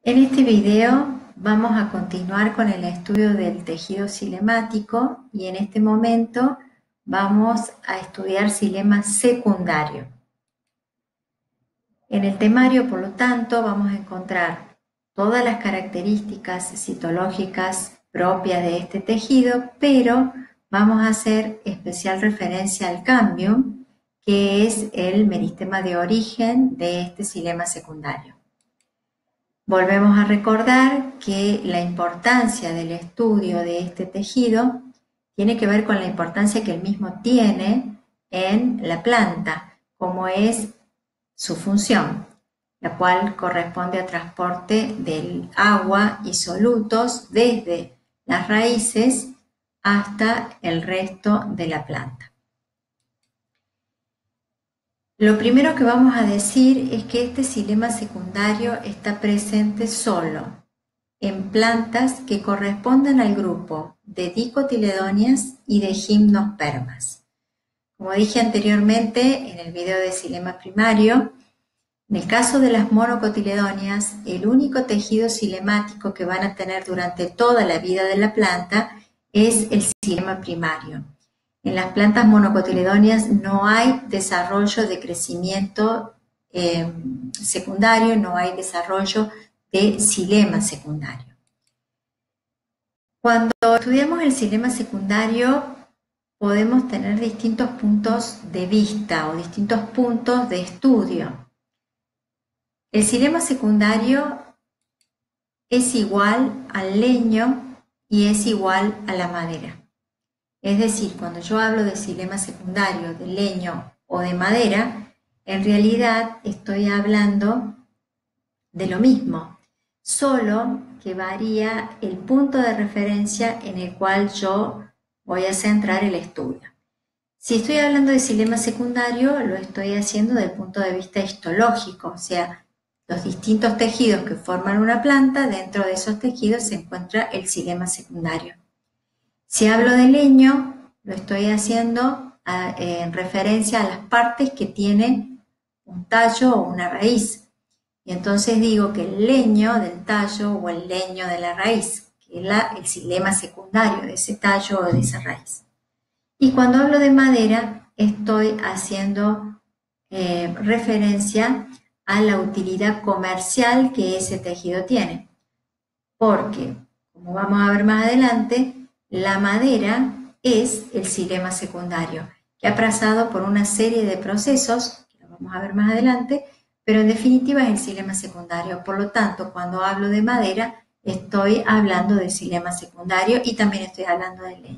En este video vamos a continuar con el estudio del tejido cilemático y en este momento vamos a estudiar xilema secundario. En el temario, por lo tanto, vamos a encontrar todas las características citológicas propias de este tejido, pero vamos a hacer especial referencia al cambium, que es el meristema de origen de este xilema secundario. Volvemos a recordar que la importancia del estudio de este tejido tiene que ver con la importancia que el mismo tiene en la planta, como es su función, la cual corresponde a transporte del agua y solutos desde las raíces hasta el resto de la planta. Lo primero que vamos a decir es que este xilema secundario está presente solo en plantas que corresponden al grupo de dicotiledóneas y de gimnospermas. Como dije anteriormente en el video de xilema primario, en el caso de las monocotiledóneas, el único tejido xilemático que van a tener durante toda la vida de la planta es el xilema primario. En las plantas monocotiledóneas no hay desarrollo de crecimiento secundario, no hay desarrollo de xilema secundario. Cuando estudiamos el xilema secundario podemos tener distintos puntos de vista o distintos puntos de estudio. El xilema secundario es igual al leño y es igual a la madera. Es decir, cuando yo hablo de xilema secundario, de leño o de madera, en realidad estoy hablando de lo mismo, solo que varía el punto de referencia en el cual yo voy a centrar el estudio. Si estoy hablando de xilema secundario, lo estoy haciendo desde el punto de vista histológico, o sea, los distintos tejidos que forman una planta, dentro de esos tejidos se encuentra el xilema secundario. Si hablo de leño, lo estoy haciendo en referencia a las partes que tienen un tallo o una raíz. Y entonces digo que el leño del tallo o el leño de la raíz, que es el xilema secundario de ese tallo o de esa raíz. Y cuando hablo de madera, estoy haciendo referencia a la utilidad comercial que ese tejido tiene. Porque, como vamos a ver más adelante, la madera es el xilema secundario, que ha pasado por una serie de procesos, que lo vamos a ver más adelante, pero en definitiva es el xilema secundario. Por lo tanto, cuando hablo de madera, estoy hablando de xilema secundario y también estoy hablando de leño.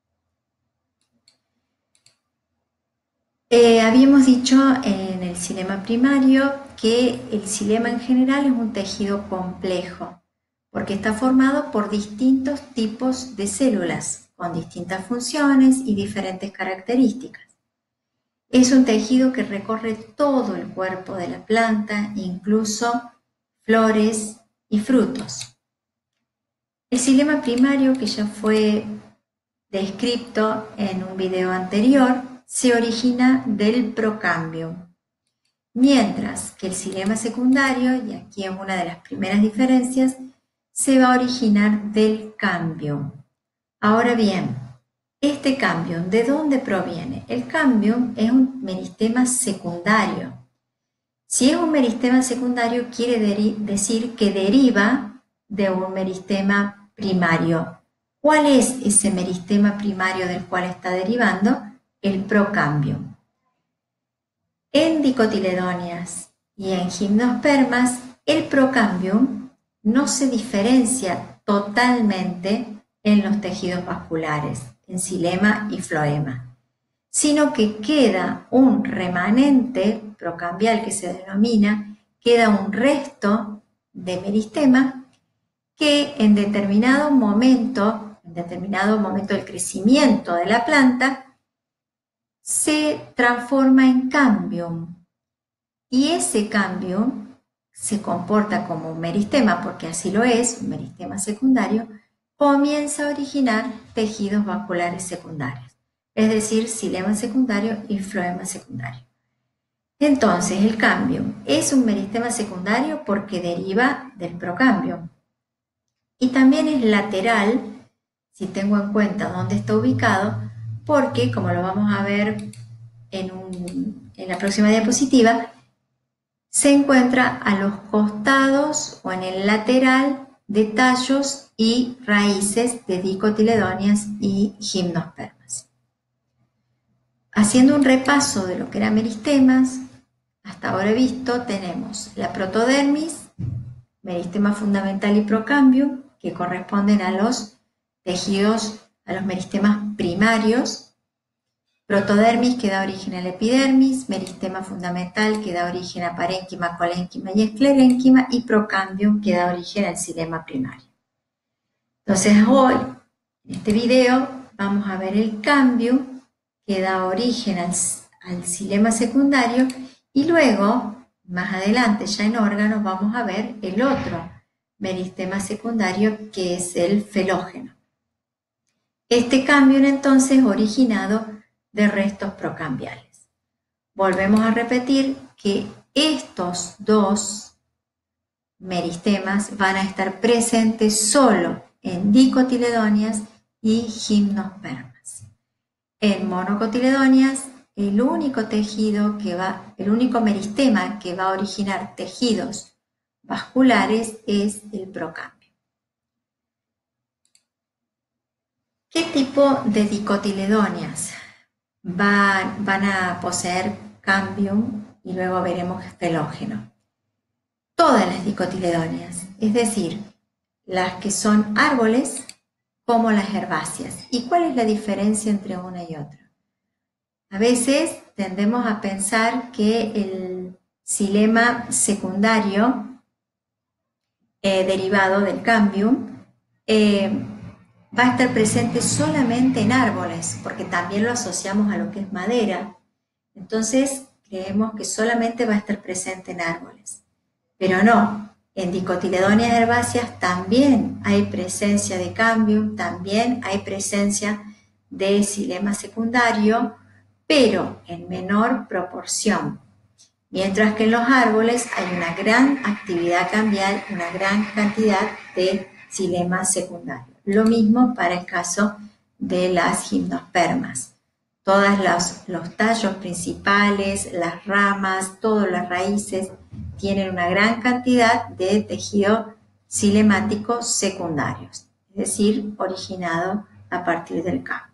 Habíamos dicho en el xilema primario que el xilema en general es un tejido complejo, porque está formado por distintos tipos de células, con distintas funciones y diferentes características. Es un tejido que recorre todo el cuerpo de la planta, incluso flores y frutos. El xilema primario, que ya fue descrito en un video anterior, se origina del procambium, mientras que el xilema secundario, y aquí es una de las primeras diferencias, se va a originar del cambium. Ahora bien, este cambium, ¿de dónde proviene? El cambium es un meristema secundario. Si es un meristema secundario, quiere decir que deriva de un meristema primario. ¿Cuál es ese meristema primario del cual está derivando? El procambium. En dicotiledóneas y en gimnospermas, el procambium no se diferencia totalmente en los tejidos vasculares, en xilema y floema, sino que queda un remanente procambial que se denomina, queda un resto de meristema que en determinado momento del crecimiento de la planta, se transforma en cambium. Y ese cambium se comporta como un meristema, porque así lo es, un meristema secundario, comienza a originar tejidos vasculares secundarios, es decir, xilema secundario y floema secundario. Entonces, el cambium es un meristema secundario porque deriva del procambium. Y también es lateral, si tengo en cuenta dónde está ubicado, porque, como lo vamos a ver en la próxima diapositiva, se encuentra a los costados o en el lateral de tallos y raíces de dicotiledóneas y gimnospermas. Haciendo un repaso de lo que eran meristemas, hasta ahora visto, tenemos la protodermis, meristema fundamental y procambium, que corresponden a los tejidos, a los meristemas primarios. Protodermis que da origen a la epidermis, meristema fundamental que da origen a parénquima, colénquima y esclerénquima, y procambium que da origen al xilema primario. Entonces hoy, en este video, vamos a ver el cambium que da origen al xilema secundario, y luego, más adelante ya en órganos, vamos a ver el otro meristema secundario que es el felógeno. Este cambium entonces originado de restos procambiales. Volvemos a repetir que estos dos meristemas van a estar presentes solo en dicotiledóneas y gimnospermas. En monocotiledóneas, el único meristema que va a originar tejidos vasculares es el procambio. ¿Qué tipo de dicotiledóneas van a poseer cambium? Y luego veremos felógeno. Todas las dicotiledóneas, es decir, las que son árboles como las herbáceas. ¿Y cuál es la diferencia entre una y otra? A veces tendemos a pensar que el xilema secundario derivado del cambium va a estar presente solamente en árboles, porque también lo asociamos a lo que es madera. Entonces creemos que solamente va a estar presente en árboles. Pero no, en dicotiledóneas herbáceas también hay presencia de cambium, también hay presencia de xilema secundario, pero en menor proporción. Mientras que en los árboles hay una gran actividad cambial, una gran cantidad de xilema secundario. Lo mismo para el caso de las gimnospermas. Todos los tallos principales, las ramas, todas las raíces tienen una gran cantidad de tejido xilemático secundarios, es decir, originado a partir del cambio.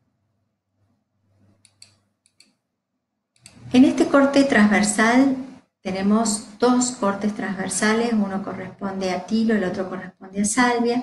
En este corte transversal tenemos dos cortes transversales, uno corresponde a tilo, el otro corresponde a salvia.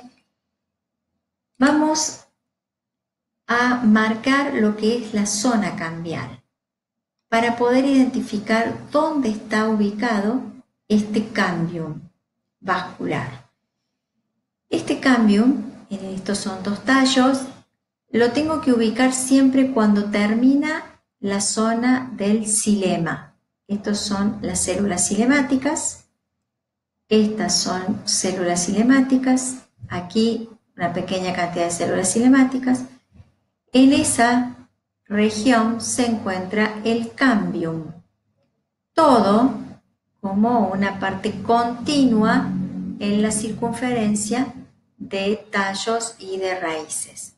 Vamos a marcar lo que es la zona cambial para poder identificar dónde está ubicado este cambium vascular. Este cambium, estos son dos tallos, lo tengo que ubicar siempre cuando termina la zona del xilema. Estos son las células xilemáticas, estas son células xilemáticas, aquí una pequeña cantidad de células xilemáticas. En esa región se encuentra el cambium, todo como una parte continua en la circunferencia de tallos y de raíces.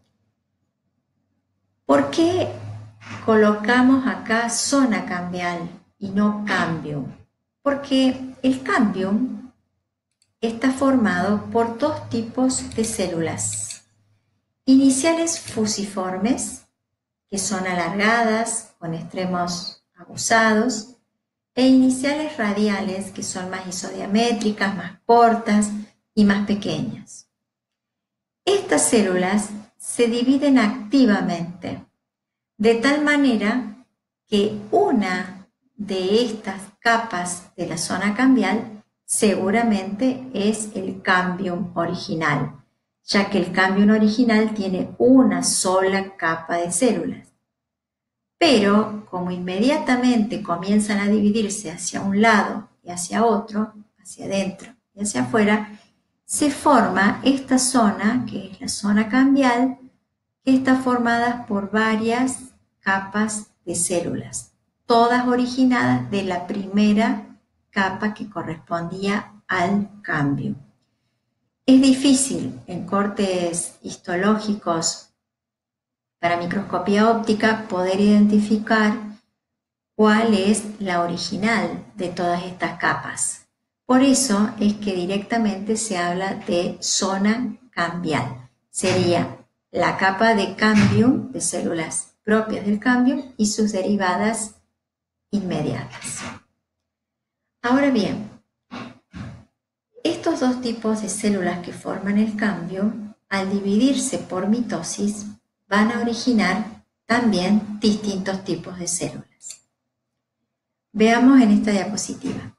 ¿Por qué colocamos acá zona cambial y no cambium? Porque el cambium está formado por dos tipos de células. Iniciales fusiformes, que son alargadas con extremos aguzados, e iniciales radiales, que son más isodiamétricas, más cortas y más pequeñas. Estas células se dividen activamente, de tal manera que una de estas capas de la zona cambial seguramente es el cambium original, ya que el cambium original tiene una sola capa de células. Pero como inmediatamente comienzan a dividirse hacia un lado y hacia otro, hacia adentro y hacia afuera, se forma esta zona, que es la zona cambial, que está formada por varias capas de células, todas originadas de la primera capa que correspondía al cambio. Es difícil en cortes histológicos para microscopía óptica poder identificar cuál es la original de todas estas capas. Por eso es que directamente se habla de zona cambial. Sería la capa de cambium, de células propias del cambium y sus derivadas inmediatas. Ahora bien, estos dos tipos de células que forman el cambium, al dividirse por mitosis, van a originar también distintos tipos de células. Veamos en esta diapositiva.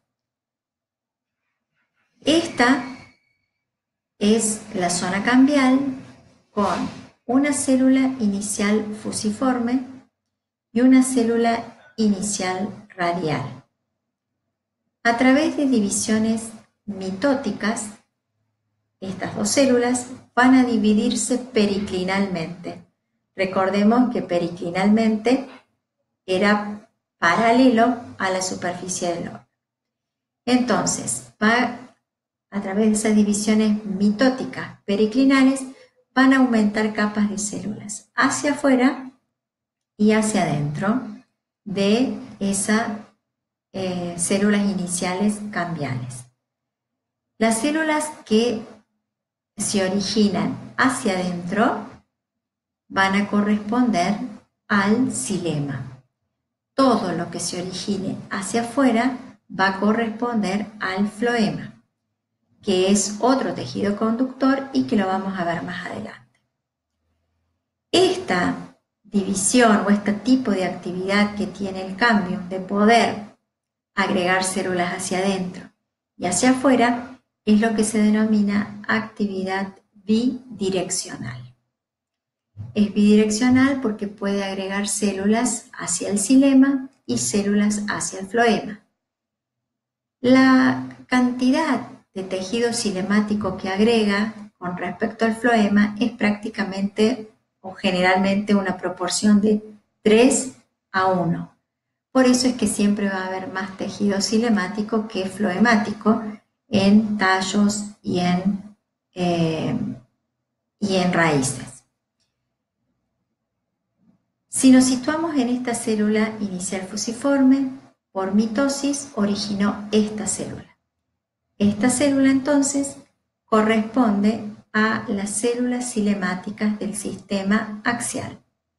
Esta es la zona cambial con una célula inicial fusiforme y una célula inicial radial. A través de divisiones mitóticas, estas dos células van a dividirse periclinalmente. Recordemos que periclinalmente era paralelo a la superficie del órgano. Entonces, a través de esas divisiones mitóticas periclinales, van a aumentar capas de células hacia afuera y hacia adentro de esas células iniciales cambiales. Las células que se originan hacia adentro van a corresponder al xilema. Todo lo que se origine hacia afuera va a corresponder al floema, que es otro tejido conductor y que lo vamos a ver más adelante. Esta división o este tipo de actividad que tiene el cambium de poder agregar células hacia adentro y hacia afuera es lo que se denomina actividad bidireccional. Es bidireccional porque puede agregar células hacia el xilema y células hacia el floema. La cantidad de tejido cinemático que agrega con respecto al floema es prácticamente o generalmente una proporción de 3:1. Por eso es que siempre va a haber más tejido cinemático que floemático en tallos y en raíces. Si nos situamos en esta célula inicial fusiforme, por mitosis originó esta célula. Esta célula entonces corresponde a las células cinemáticas del sistema axial.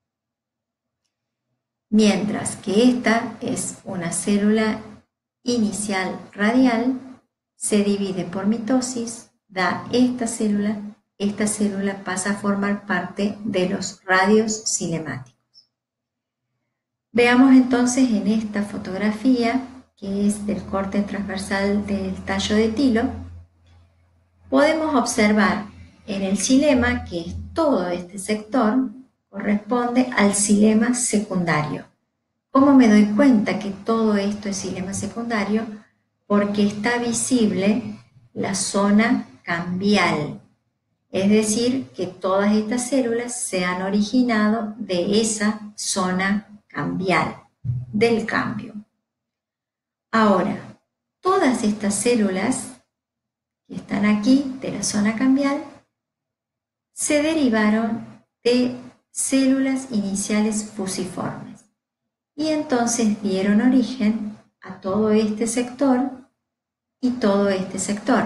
Mientras que esta es una célula inicial radial, se divide por mitosis, da esta célula pasa a formar parte de los radios cinemáticos. Veamos entonces en esta fotografía, que es del corte transversal del tallo de tilo, podemos observar en el xilema que es todo este sector corresponde al xilema secundario. ¿Cómo me doy cuenta que todo esto es xilema secundario? Porque está visible la zona cambial, es decir, que todas estas células se han originado de esa zona cambial, del cambio. Ahora, todas estas células que están aquí de la zona cambial se derivaron de células iniciales fusiformes y entonces dieron origen a todo este sector y todo este sector.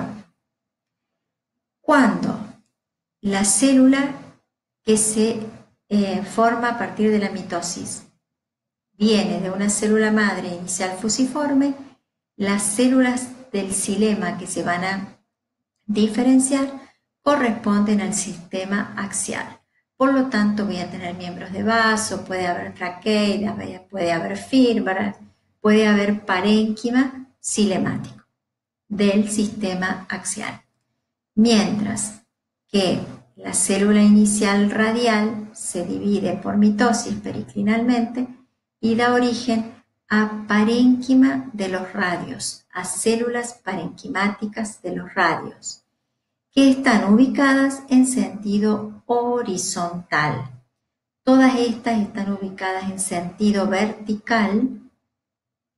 Cuando la célula que se forma a partir de la mitosis viene de una célula madre inicial fusiforme, las células del xilema que se van a diferenciar corresponden al sistema axial. Por lo tanto, voy a tener miembros de vaso, puede haber traqueidas, puede haber fibras, puede haber parénquima cilemático del sistema axial. Mientras que la célula inicial radial se divide por mitosis periclinalmente y da origen a parénquima de los radios, a células parenquimáticas de los radios, que están ubicadas en sentido horizontal. Todas estas están ubicadas en sentido vertical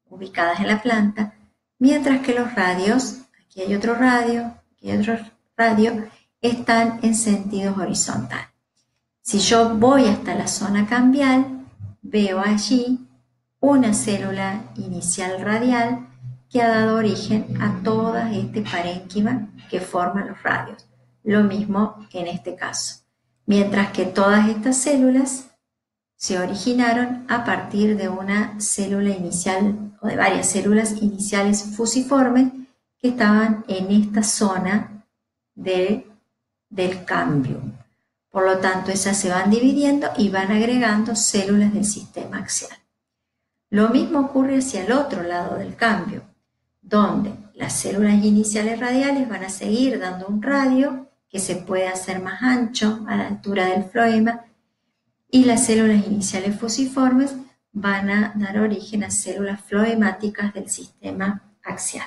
ubicadas en la planta, mientras que los radios, aquí hay otro radio, aquí hay otro radio, están en sentido horizontal. Si yo voy hasta la zona cambial, veo allí una célula inicial radial que ha dado origen a toda este parénquima que forman los radios. Lo mismo en este caso. Mientras que todas estas células se originaron a partir de una célula inicial o de varias células iniciales fusiformes que estaban en esta zona del cambio. Por lo tanto, esas se van dividiendo y van agregando células del sistema axial. Lo mismo ocurre hacia el otro lado del cambio, donde las células iniciales radiales van a seguir dando un radio que se puede hacer más ancho a la altura del floema y las células iniciales fusiformes van a dar origen a células floemáticas del sistema axial.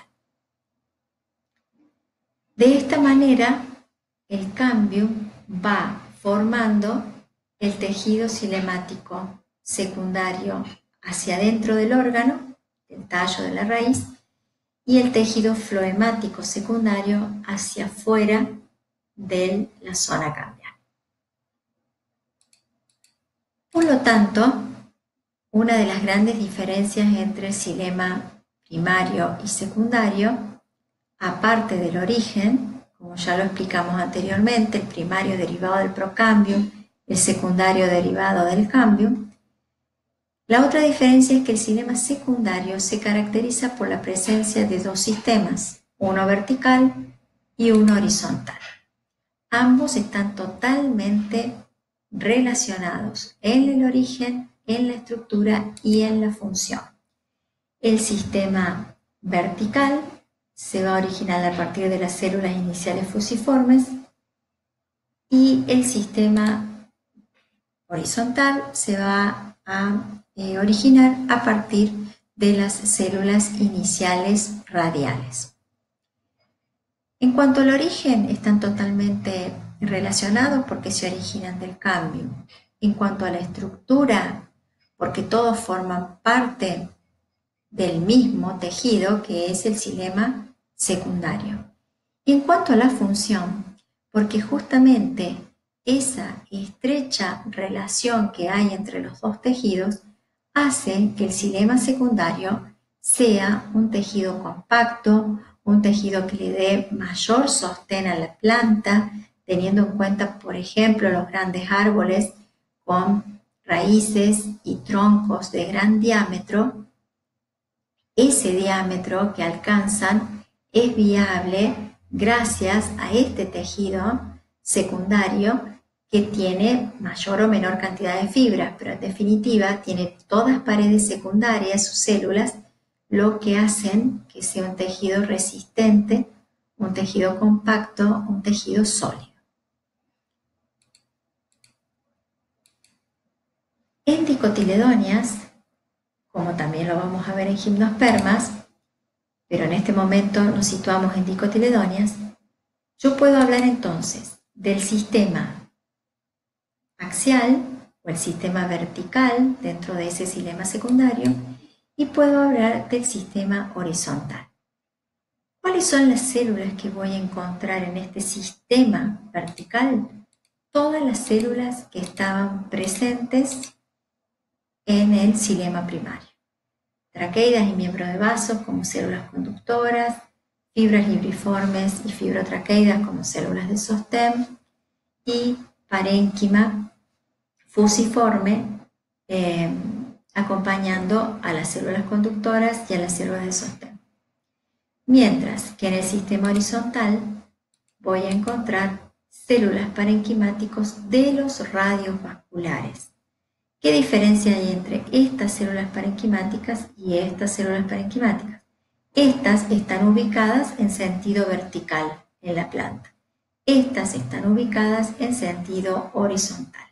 De esta manera, el cambio va formando el tejido cilemático secundario hacia adentro del órgano, del tallo de la raíz, y el tejido floemático secundario hacia afuera de la zona cambial. Por lo tanto, una de las grandes diferencias entre el xilema primario y secundario, aparte del origen, como ya lo explicamos anteriormente, el primario derivado del procambio, el secundario derivado del cambio, la otra diferencia es que el xilema secundario se caracteriza por la presencia de dos sistemas, uno vertical y uno horizontal. Ambos están totalmente relacionados en el origen, en la estructura y en la función. El sistema vertical se va a originar a partir de las células iniciales fusiformes y el sistema horizontal se va a originar a partir de las células iniciales radiales. En cuanto al origen, están totalmente relacionados porque se originan del cambio. En cuanto a la estructura, porque todos forman parte del mismo tejido que es el xilema secundario. Y en cuanto a la función, porque justamente esa estrecha relación que hay entre los dos tejidos hace que el xilema secundario sea un tejido compacto, un tejido que le dé mayor sostén a la planta, teniendo en cuenta, por ejemplo, los grandes árboles con raíces y troncos de gran diámetro. Ese diámetro que alcanzan es viable gracias a este tejido secundario que tiene mayor o menor cantidad de fibras, pero en definitiva tiene todas paredes secundarias, sus células, lo que hacen que sea un tejido resistente, un tejido compacto, un tejido sólido. En dicotiledonias, como también lo vamos a ver en gimnospermas, pero en este momento nos situamos en dicotiledonias, yo puedo hablar entonces del sistema axial o el sistema vertical dentro de ese xilema secundario y puedo hablar del sistema horizontal. ¿Cuáles son las células que voy a encontrar en este sistema vertical? Todas las células que estaban presentes en el xilema primario. Traqueidas y miembros de vasos como células conductoras, fibras libriformes y fibrotraqueidas como células de sostén y parénquima fusiforme acompañando a las células conductoras y a las células de sostén. Mientras que en el sistema horizontal voy a encontrar células parenquimáticos de los radios vasculares. ¿Qué diferencia hay entre estas células parenquimáticas y estas células parenquimáticas? Estas están ubicadas en sentido vertical en la planta. Estas están ubicadas en sentido horizontal.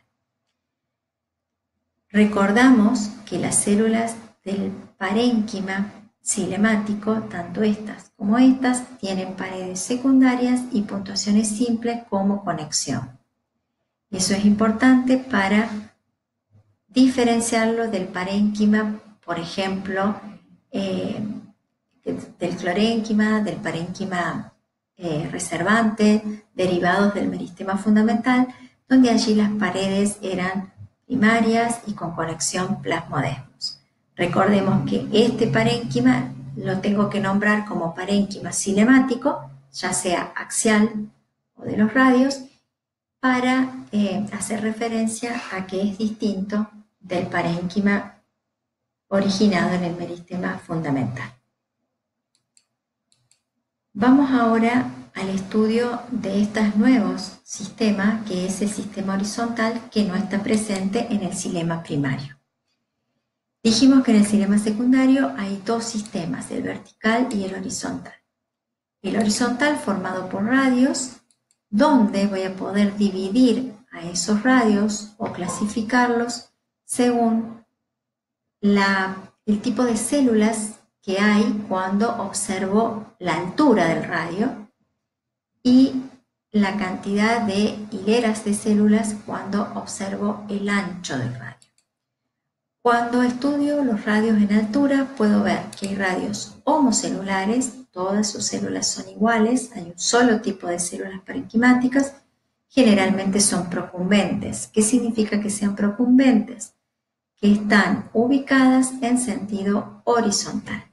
Recordamos que las células del parénquima xilemático, tanto estas como estas, tienen paredes secundarias y puntuaciones simples como conexión. Eso es importante para diferenciarlo del parénquima, por ejemplo, del clorénquima, del parénquima reservante, derivados del meristema fundamental, donde allí las paredes eran primarias y con conexión plasmodesmos. Recordemos que este parénquima lo tengo que nombrar como parénquima cinemático, ya sea axial o de los radios, para hacer referencia a que es distinto del parénquima originado en el meristema fundamental. Vamos ahora al estudio de estos nuevos sistemas, que es el sistema horizontal, que no está presente en el xilema primario. Dijimos que en el xilema secundario hay dos sistemas, el vertical y el horizontal. El horizontal formado por radios, donde voy a poder dividir a esos radios o clasificarlos según el tipo de células que hay cuando observo la altura del radio y la cantidad de hileras de células cuando observo el ancho del radio. Cuando estudio los radios en altura, puedo ver que hay radios homocelulares, todas sus células son iguales, hay un solo tipo de células parenquimáticas, generalmente son procumbentes. ¿Qué significa que sean procumbentes? Que están ubicadas en sentido horizontal.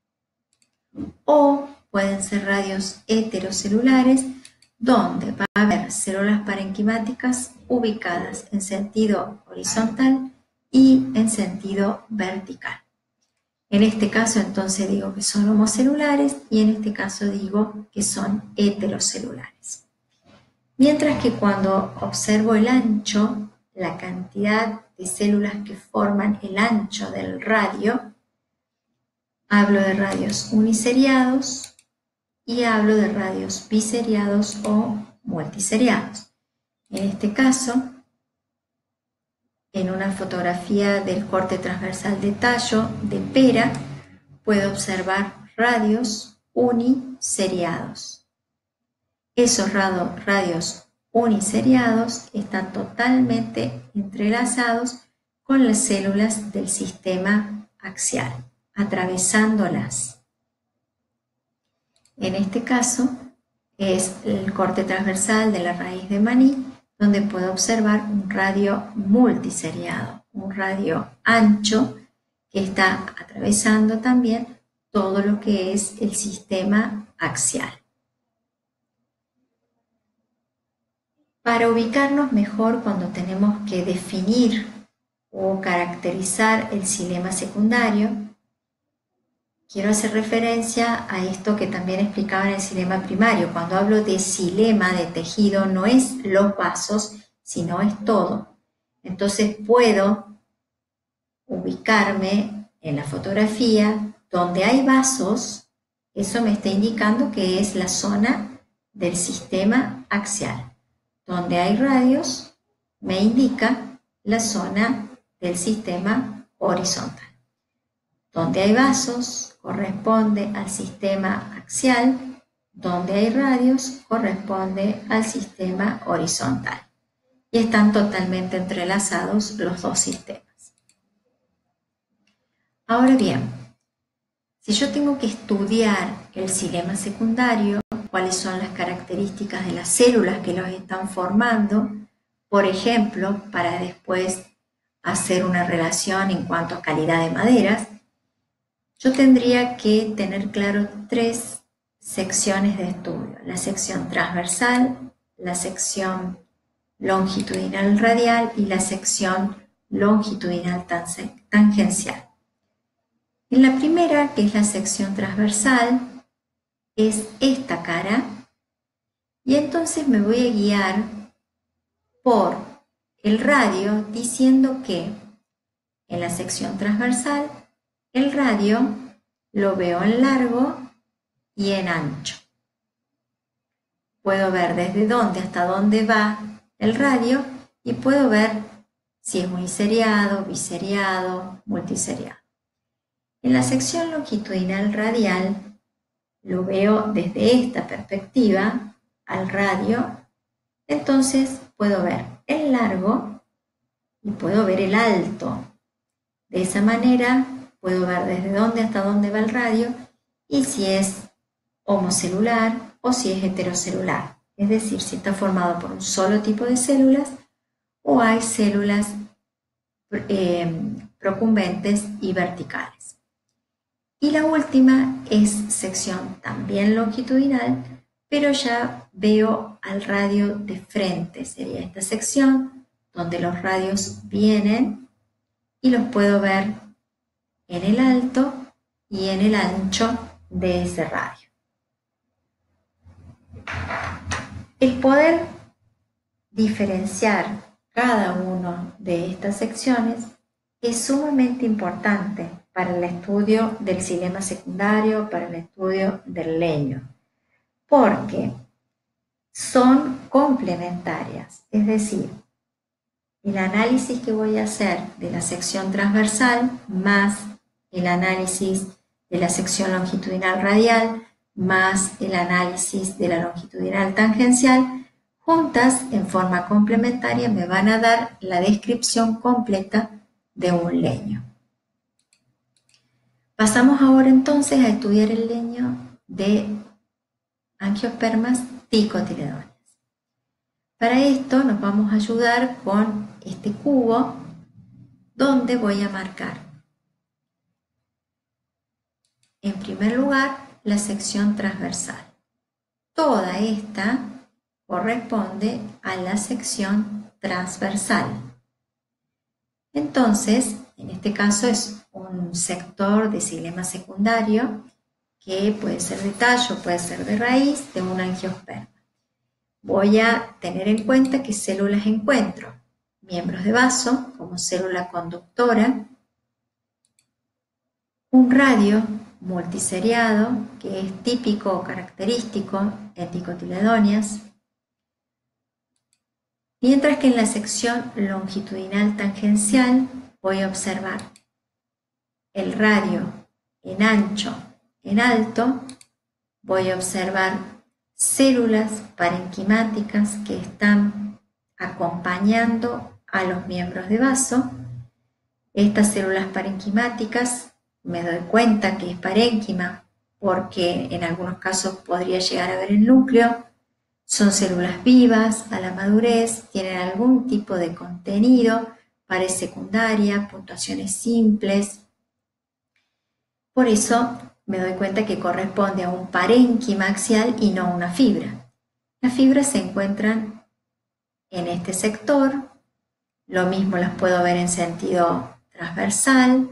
O pueden ser radios heterocelulares, donde va a haber células parenquimáticas ubicadas en sentido horizontal y en sentido vertical. En este caso entonces digo que son homocelulares y en este caso digo que son heterocelulares. Mientras que cuando observo el ancho, la cantidad de células que forman el ancho del radio, hablo de radios uniseriados y hablo de radios biseriados o multiseriados. En este caso, en una fotografía del corte transversal de tallo de pera, puedo observar radios uniseriados. Esos radios uniseriados están totalmente entrelazados con las células del sistema axial, atravesándolas. En este caso es el corte transversal de la raíz de maní, donde puedo observar un radio multiseriado, un radio ancho que está atravesando también todo lo que es el sistema axial. Para ubicarnos mejor cuando tenemos que definir o caracterizar el xilema secundario, quiero hacer referencia a esto que también explicaba en el xilema primario. Cuando hablo de xilema, de tejido, no es los vasos, sino es todo. Entonces puedo ubicarme en la fotografía donde hay vasos, eso me está indicando que es la zona del sistema axial. Donde hay radios, me indica la zona del sistema horizontal. Donde hay vasos, corresponde al sistema axial. Donde hay radios, corresponde al sistema horizontal. Y están totalmente entrelazados los dos sistemas. Ahora bien, si yo tengo que estudiar el xilema secundario, cuáles son las características de las células que los están formando, por ejemplo, para después hacer una relación en cuanto a calidad de maderas, yo tendría que tener claro tres secciones de estudio: la sección transversal, la sección longitudinal radial y la sección longitudinal tangencial. En la primera, que es la sección transversal, es esta cara, y entonces me voy a guiar por el radio diciendo que en la sección transversal el radio lo veo en largo y en ancho. Puedo ver desde dónde hasta dónde va el radio y puedo ver si es uniseriado, biseriado, multiseriado. En la sección longitudinal radial lo veo desde esta perspectiva al radio, entonces puedo ver el largo y puedo ver el alto. De esa manera puedo ver desde dónde hasta dónde va el radio y si es homocelular o si es heterocelular. Es decir, si está formado por un solo tipo de células o hay células procumbentes y verticales. Y la última es sección también longitudinal, pero ya veo al radio de frente. Sería esta sección donde los radios vienen y los puedo ver en el alto y en el ancho de ese radio. El poder diferenciar cada una de estas secciones es sumamente importante para el estudio del xilema secundario, para el estudio del leño, porque son complementarias, es decir, el análisis que voy a hacer de la sección transversal más el análisis de la sección longitudinal radial más el análisis de la longitudinal tangencial, juntas en forma complementaria me van a dar la descripción completa de un leño. Pasamos ahora entonces a estudiar el leño de angiospermas dicotiledóneas. Para esto nos vamos a ayudar con este cubo donde voy a marcar en primer lugar la sección transversal. Toda esta corresponde a la sección transversal. Entonces, en este caso es un sector de xilema secundario que puede ser de tallo, puede ser de raíz de un angiosperma. Voy a tener en cuenta qué células encuentro. Miembros de vaso como célula conductora, un radio multiseriado que es típico o característico en dicotiledóneas, mientras que en la sección longitudinal tangencial voy a observar el radio en ancho, en alto, voy a observar células parenquimáticas que están acompañando a los miembros de vaso. Estas células parenquimáticas me doy cuenta que es parénquima porque en algunos casos podría llegar a ver el núcleo. Son células vivas, a la madurez, tienen algún tipo de contenido, pared secundaria, puntuaciones simples. Por eso me doy cuenta que corresponde a un parénquima axial y no a una fibra. Las fibras se encuentran en este sector, lo mismo las puedo ver en sentido transversal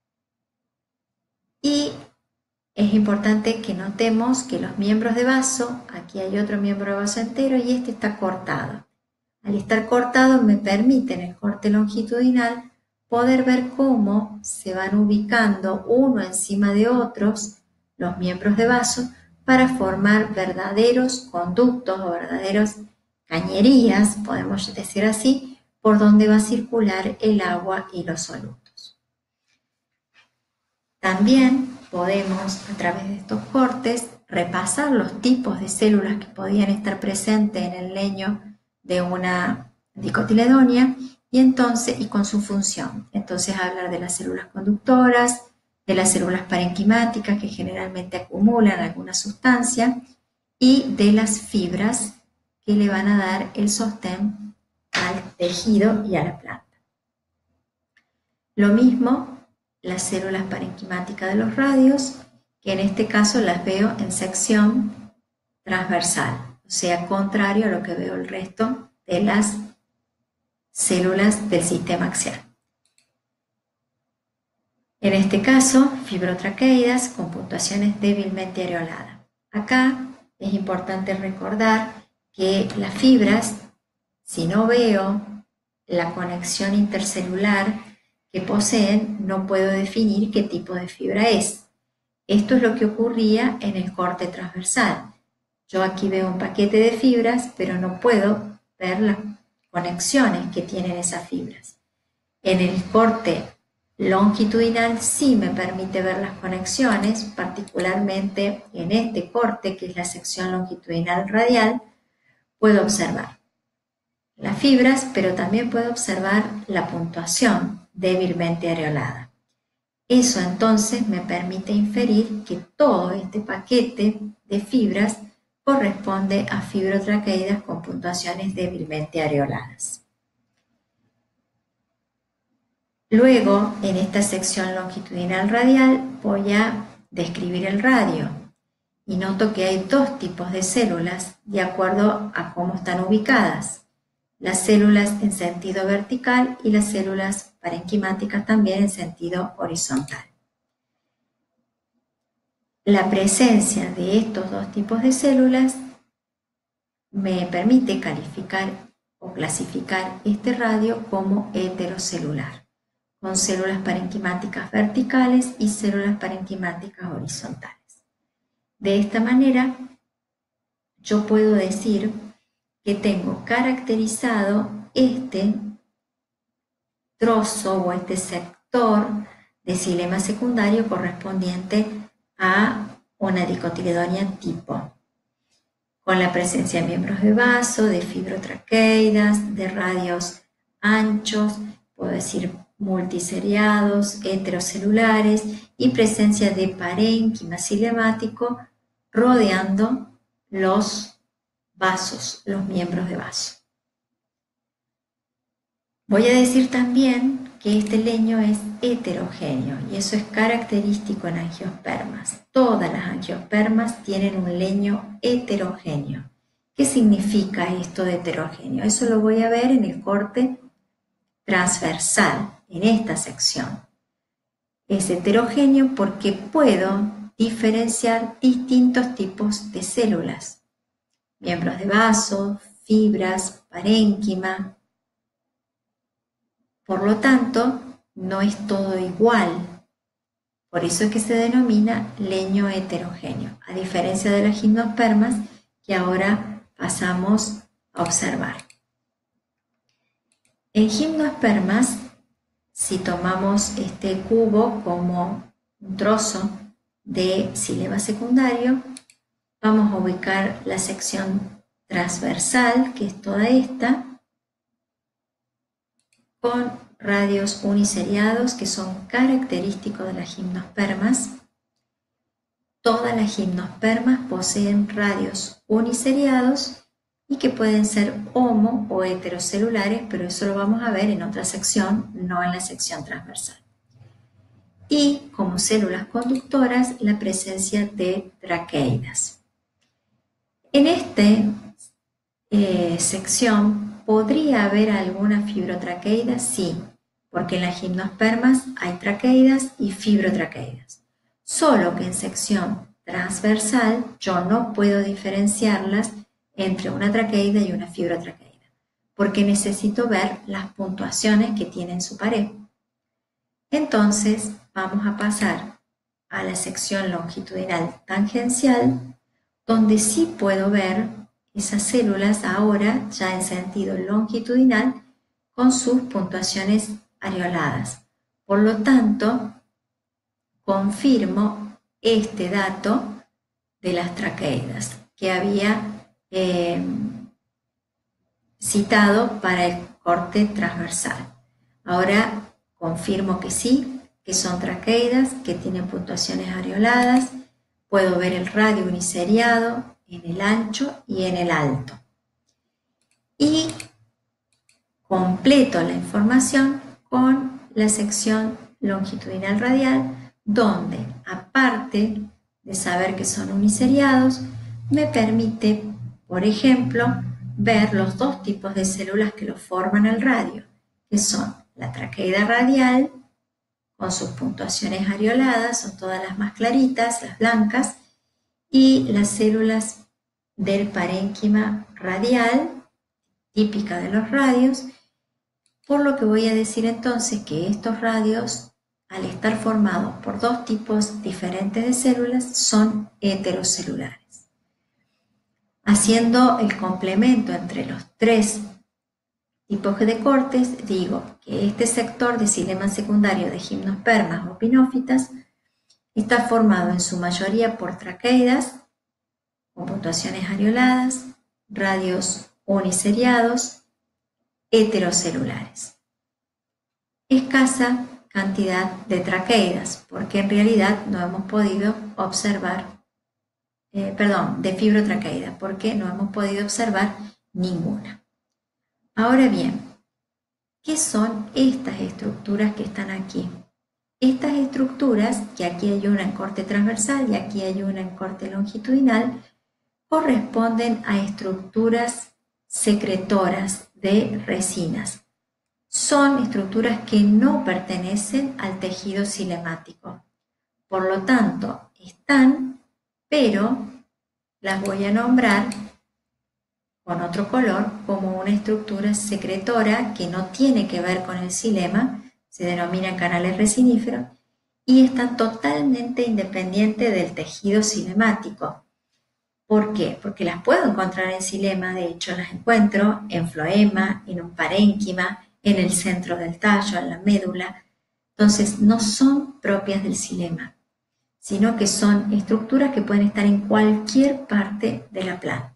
y es importante que notemos que los miembros de vaso, aquí hay otro miembro de vaso entero y este está cortado. Al estar cortado me permite en el corte longitudinal poder ver cómo se van ubicando uno encima de otros los miembros de vaso para formar verdaderos conductos o verdaderos cañerías, podemos decir así, por donde va a circular el agua y los solutos. También podemos, a través de estos cortes, repasar los tipos de células que podían estar presentes en el leño de una dicotiledónea y con su función. Entonces hablar de las células conductoras, de las células parenquimáticas que generalmente acumulan alguna sustancia y de las fibras que le van a dar el sostén al tejido y a la planta. Lo mismo las células parenquimáticas de los radios, que en este caso las veo en sección transversal, o sea, contrario a lo que veo el resto de las células del sistema axial. En este caso, fibrotraqueidas con puntuaciones débilmente areoladas. Acá es importante recordar que las fibras, si no veo la conexión intercelular que poseen, no puedo definir qué tipo de fibra es. Esto es lo que ocurría en el corte transversal. Yo aquí veo un paquete de fibras, pero no puedo ver las conexiones que tienen esas fibras. En el corte longitudinal sí me permite ver las conexiones, particularmente en este corte, que es la sección longitudinal radial, puedo observar las fibras, pero también puedo observar la puntuación débilmente areolada. Eso entonces me permite inferir que todo este paquete de fibras corresponde a fibrotraqueidas con puntuaciones débilmente areoladas. Luego, en esta sección longitudinal radial, voy a describir el radio y noto que hay dos tipos de células de acuerdo a cómo están ubicadas. Las células en sentido vertical y las células parenquimáticas también en sentido horizontal. La presencia de estos dos tipos de células me permite calificar o clasificar este radio como heterocelular, con células parenquimáticas verticales y células parenquimáticas horizontales. De esta manera, yo puedo decir que tengo caracterizado este trozo o este sector de xilema secundario correspondiente a una dicotiledonia tipo, con la presencia de miembros de vaso, de fibrotraqueidas, de radios anchos, puedo decir multiseriados, heterocelulares y presencia de parénquima cilemático rodeando los vasos, los miembros de vaso. Voy a decir también que este leño es heterogéneo y eso es característico en angiospermas. Todas las angiospermas tienen un leño heterogéneo. ¿Qué significa esto de heterogéneo? Eso lo voy a ver en el corte transversal, en esta sección. Es heterogéneo porque puedo diferenciar distintos tipos de células. Miembros de vaso, fibras, parénquima. Por lo tanto, no es todo igual. Por eso es que se denomina leño heterogéneo, a diferencia de las gimnospermas que ahora pasamos a observar. En gimnospermas, si tomamos este cubo como un trozo de xilema secundario, vamos a ubicar la sección transversal, que es toda esta, con radios uniseriados que son característicos de las gimnospermas. Todas las gimnospermas poseen radios uniseriados y que pueden ser homo o heterocelulares, pero eso lo vamos a ver en otra sección, no en la sección transversal. Y como células conductoras, la presencia de traqueidas. En esta sección, ¿podría haber alguna fibrotraqueida? Sí, porque en las gimnospermas hay traqueidas y fibrotraqueidas. Solo que en sección transversal yo no puedo diferenciarlas entre una traqueida y una fibrotraqueida, porque necesito ver las puntuaciones que tienen su pared. Entonces vamos a pasar a la sección longitudinal tangencial, donde sí puedo ver esas células ahora ya en sentido longitudinal con sus puntuaciones areoladas. Por lo tanto, confirmo este dato de las traqueidas que había citado para el corte transversal. Ahora confirmo que sí, que son traqueidas, que tienen puntuaciones areoladas. Puedo ver el radio uniseriado en el ancho y en el alto. Y completo la información con la sección longitudinal radial, donde aparte de saber que son uniseriados, me permite, por ejemplo, ver los dos tipos de células que lo forman el radio, que son la traqueida radial, con sus puntuaciones areoladas, son todas las más claritas, las blancas, y las células del parénquima radial, típica de los radios, por lo que voy a decir entonces que estos radios, al estar formados por dos tipos diferentes de células, son heterocelulares. Haciendo el complemento entre los tres tipos de cortes, digo que este sector de xilema secundario de gimnospermas o pinófitas está formado en su mayoría por traqueidas con puntuaciones areoladas, radios uniseriados, heterocelulares. Escasa cantidad de traqueidas, porque en realidad no hemos podido observar, de fibrotraqueidas, porque no hemos podido observar ninguna. Ahora bien, ¿qué son estas estructuras que están aquí? Estas estructuras, que aquí hay una en corte transversal y aquí hay una en corte longitudinal, corresponden a estructuras secretoras de resinas. Son estructuras que no pertenecen al tejido cinemático. Por lo tanto, están, pero las voy a nombrar con otro color como una estructura secretora que no tiene que ver con el xilema, se denominan canales resiníferos, y están totalmente independientes del tejido cinemático. ¿Por qué? Porque las puedo encontrar en xilema, de hecho las encuentro en floema, en un parénquima, en el centro del tallo, en la médula. Entonces no son propias del xilema, sino que son estructuras que pueden estar en cualquier parte de la planta.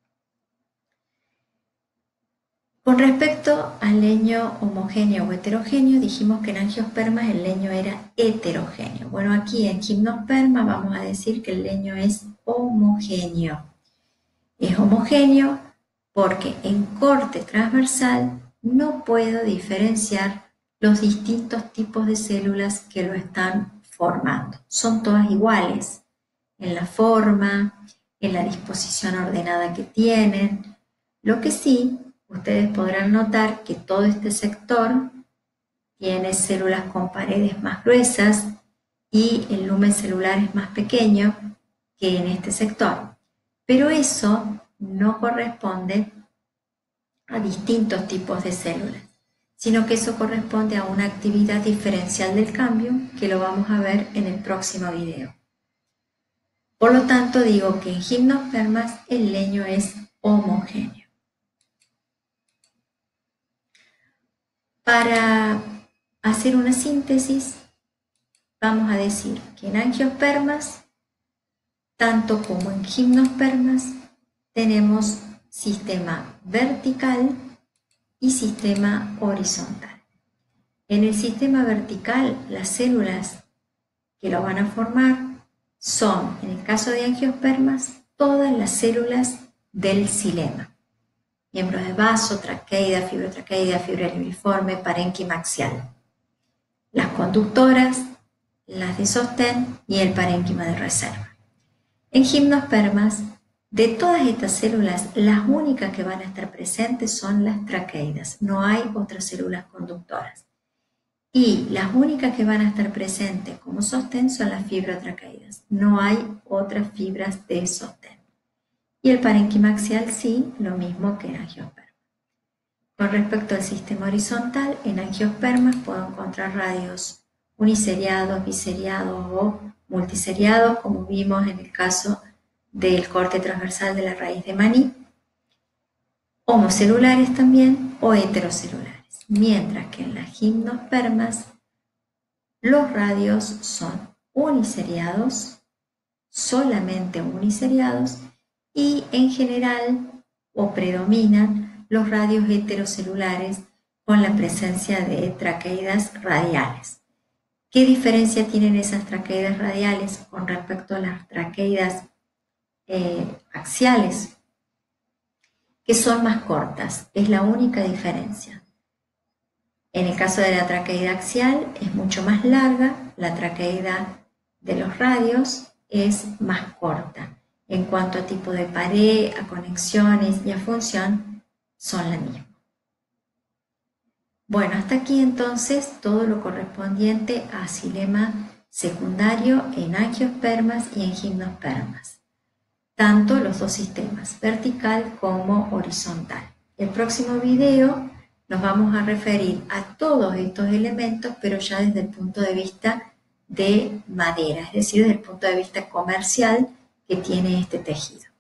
Con respecto al leño homogéneo o heterogéneo, dijimos que en angiospermas el leño era heterogéneo. Bueno, aquí en gimnosperma vamos a decir que el leño es homogéneo. Es homogéneo porque en corte transversal no puedo diferenciar los distintos tipos de células que lo están formando. Son todas iguales en la forma, en la disposición ordenada que tienen. Lo que sí, ustedes podrán notar que todo este sector tiene células con paredes más gruesas y el lumen celular es más pequeño que en este sector. Pero eso no corresponde a distintos tipos de células, sino que eso corresponde a una actividad diferencial del cambio que lo vamos a ver en el próximo video. Por lo tanto, digo que en gimnospermas el leño es homogéneo. Para hacer una síntesis, vamos a decir que en angiospermas, tanto como en gimnospermas, tenemos sistema vertical y sistema horizontal. En el sistema vertical, las células que lo van a formar son, en el caso de angiospermas, todas las células del xilema. Miembros de vaso, traqueida, fibra libriforme, parénquima axial. Las conductoras, las de sostén y el parénquima de reserva. En gimnospermas, de todas estas células, las únicas que van a estar presentes son las traqueidas. No hay otras células conductoras. Y las únicas que van a estar presentes como sostén son las fibrotraqueidas. No hay otras fibras de sostén. Y el parénquima axial sí, lo mismo que en angiospermas. Con respecto al sistema horizontal, en angiospermas puedo encontrar radios uniseriados, biseriados o multiseriados, como vimos en el caso del corte transversal de la raíz de maní, homocelulares también o heterocelulares, mientras que en las gimnospermas los radios son uniseriados, solamente uniseriados, y en general o predominan los radios heterocelulares con la presencia de traqueidas radiales. ¿Qué diferencia tienen esas traqueidas radiales con respecto a las traqueidas axiales? Que son más cortas, es la única diferencia. En el caso de la traqueida axial es mucho más larga, la traqueida de los radios es más corta. En cuanto a tipo de pared, a conexiones y a función, son la misma. Bueno, hasta aquí entonces todo lo correspondiente a xilema secundario en angiospermas y en gimnospermas. Tanto los dos sistemas, vertical como horizontal. En el próximo video nos vamos a referir a todos estos elementos, pero ya desde el punto de vista de madera, es decir, desde el punto de vista comercial que tiene este tejido.